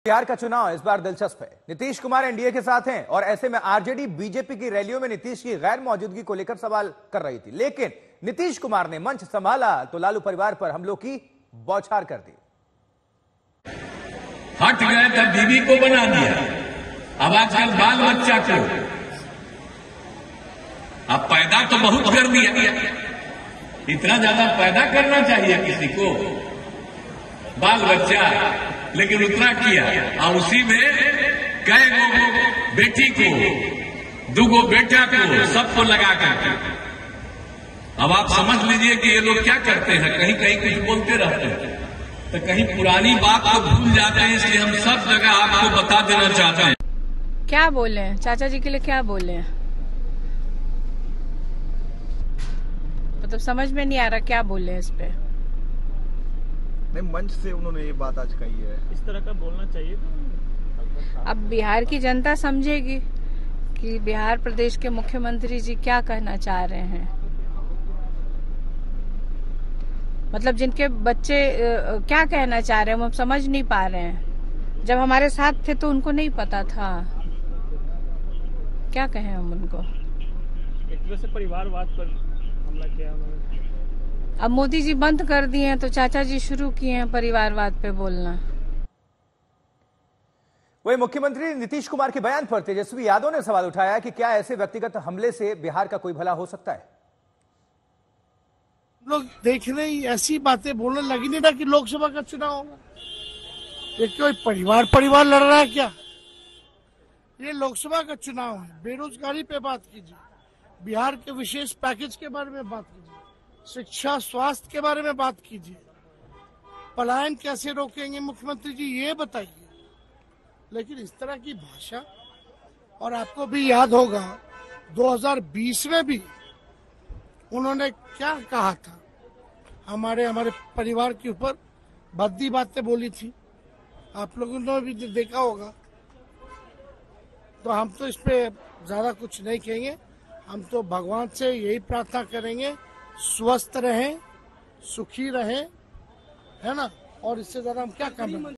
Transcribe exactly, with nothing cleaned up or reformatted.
बिहार का चुनाव इस बार दिलचस्प है। नीतीश कुमार एनडीए के साथ हैं और ऐसे में आरजेडी बीजेपी की रैलियों में नीतीश की गैर मौजूदगी को लेकर सवाल कर रही थी, लेकिन नीतीश कुमार ने मंच संभाला तो लालू परिवार पर हमलों की बौछार कर दी। हट गए तब बीवी को बना दिया, अब आजकल बाल बच्चा को अब पैदा तो बहुत कर दिया। इतना ज्यादा पैदा करना चाहिए किसी को, बाल बच्चा, लेकिन उतना किया और उसी में कई गो बेटी को, दुगो बेटा को, सबको लगा करके। अब आप समझ लीजिए कि ये लोग क्या करते हैं, कहीं कहीं कुछ बोलते रहते हैं तो कहीं पुरानी बात को भूल जाते हैं, इसलिए हम सब जगह आपको बता देना चाहते हैं। क्या बोले हैं चाचा जी के लिए, क्या बोले हैं? मतलब समझ में नहीं आ रहा क्या बोले इस पे। नहीं, मंच से उन्होंने ये बात आज कही है, इस तरह का बोलना चाहिए। अब बिहार की जनता समझेगी कि बिहार प्रदेश के मुख्यमंत्री जी क्या कहना चाह रहे हैं। मतलब जिनके बच्चे क्या कहना चाह रहे हैं हम समझ नहीं पा रहे हैं। जब हमारे साथ थे तो उनको नहीं पता था, क्या कहें हम उनको। एक तरह से परिवारवाद पर हमला किया उन्होंने। अब मोदी जी बंद कर दिए हैं तो चाचा जी शुरू किए हैं परिवारवाद पे बोलना। वही मुख्यमंत्री नीतीश कुमार के बयान पर तेजस्वी यादव ने सवाल उठाया कि क्या ऐसे व्यक्तिगत हमले से बिहार का कोई भला हो सकता है। लोग देख रहे ही ऐसी बातें बोलने लगी नहीं था कि लोकसभा का चुनाव होगा। ये कोई परिवार परिवार लड़ रहा है क्या? ये लोकसभा का चुनाव है। बेरोजगारी पे बात कीजिए, बिहार के विशेष पैकेज के बारे में बात कीजिए, शिक्षा स्वास्थ्य के बारे में बात कीजिए, पलायन कैसे रोकेंगे मुख्यमंत्री जी ये बताइए। लेकिन इस तरह की भाषा, और आपको भी याद होगा दो हज़ार बीस में भी उन्होंने क्या कहा था, हमारे हमारे परिवार के ऊपर भद्दी बातें बोली थी, आप लोगों ने भी देखा होगा। तो हम तो इस पे ज्यादा कुछ नहीं कहेंगे, हम तो भगवान से यही प्रार्थना करेंगे स्वस्थ रहें, सुखी रहें, है ना, और इससे ज्यादा हम क्या करना।